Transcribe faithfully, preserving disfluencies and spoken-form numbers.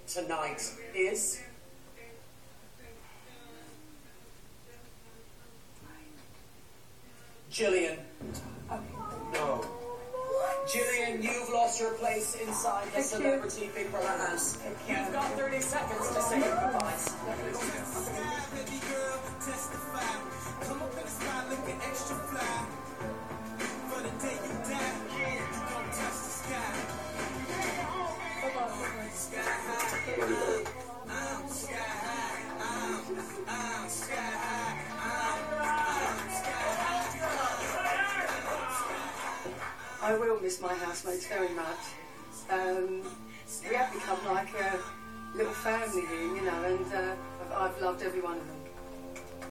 tonight is... Gillian. No. Gillian, you've lost your place inside the Celebrity Big Brother house. You've got thirty seconds to say your goodbyes. I will miss my housemates very much. Um, we have become like a little family here, you know, and uh, I've, I've loved every one of them.